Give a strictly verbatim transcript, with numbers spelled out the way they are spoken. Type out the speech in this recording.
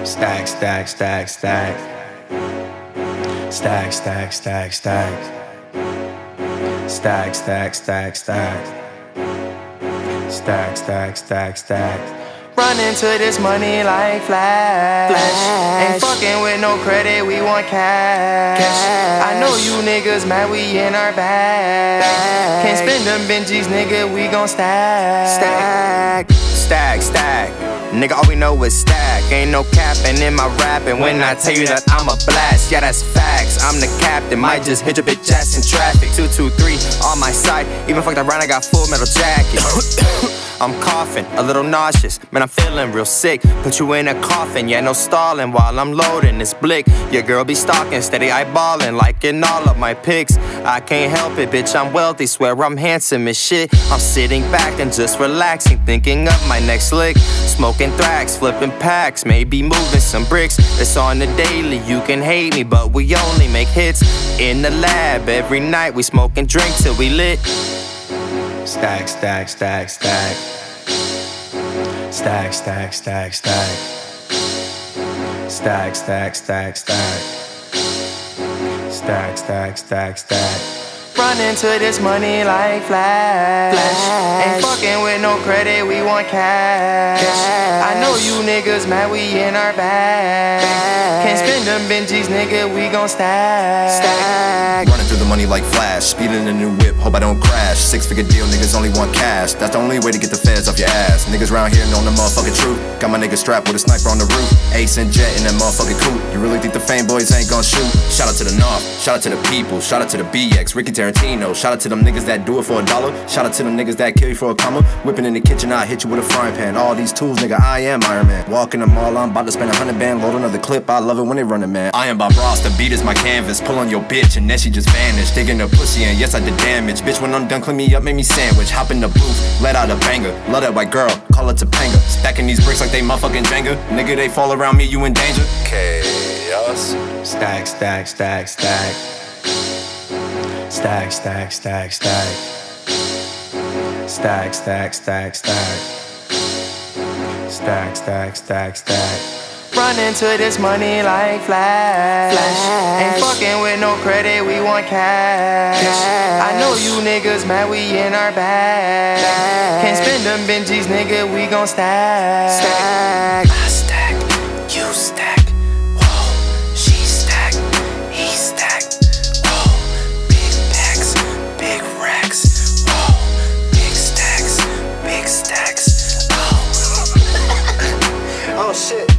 Stack, stack, stack, stack. Stack, stack, stack, stack. Stack, stack, stack, stack. Stack, stack, stack, stack. Run into this money like flash. flash. Ain't fucking with no credit, we want cash. cash. I know you niggas mad, we in our bag. bag. Can't spend them Benjis, nigga, we gon' stack. Stack, stack, stack. Nigga, all we know is stack. Ain't no capping in my rapping. When I tell you that I'm a blast, yeah, that's facts. I'm the captain, might just hit your bitch ass in traffic. Two, two, three on my side. Even fucked around, I got full metal jacket. I'm coughing, a little nauseous. Man, I'm feeling real sick. Put you in a coffin, yeah, no stalling while I'm loading this blick. Your girl be stalking, steady eyeballing, liking all of my pics. I can't help it, bitch, I'm wealthy, swear I'm handsome as shit. I'm sitting back and just relaxing, thinking of my next lick. Smoking thrax, flipping packs, maybe moving some bricks. It's on the daily, you can hate me, but we only make hits. In the lab, every night we smoke and drink till we lit. Stack, stack, stack, stack. Stack, stack, stack, stack. Stack, stack, stack, stack. Stack, stack, stack, stack. Run into this money like flash. flash. Ain't fucking with no credit, we want cash. cash. I know you niggas mad, we in our bag. bag. Can't spend them Benjis, nigga, we gon' stack. stack. Running through the money like flash, speeding in a new whip, hope I don't crash. Six figure deal, niggas only want cash. That's the only way to get the feds off your ass. Niggas round here knowing the motherfucking truth. Got my nigga strapped with a sniper on the roof. Ace and Jet in that motherfucking coupe. You really think the fame boys ain't gon' shoot? Shout out to the North, shout out to the people, shout out to the B X, Ricky Tarantino. Shout out to them niggas that do it for a dollar. Shout out to them niggas that kill you for a comma. Whipping in the kitchen, I hit you with a frying pan. All these tools, nigga, I am Iron Man. Walking the mall, I'm about to spend a hundred band. Load another clip, I love it when they running, man. I am Bob Ross, the beat is my canvas. Pull on your bitch and then she just vanished. Digging the pussy and yes, I did damage. Bitch, when I'm done, clean me up, make me sandwich. Hop in the booth, let out a banger. Love that white girl, call it Topanga. Stacking these bricks like they motherfucking Jenga. Nigga, they fall around me, you in danger. Chaos. Stack, stack, stack, stack. Stack, stack, stack, stack. Stack, stack, stack, stack. Stack, stack, stack, stack. Run into this money like flash. flash. Ain't fucking with no credit, we want cash. cash. I know you niggas mad, we in our bag. bag. Can't spend them Benjis, nigga, we gon' stack. Stack. I stack, you stack. Whoa, she stack, he stack. Whoa, big packs, big racks. Whoa, big stacks, big stacks. Oh, Oh shit.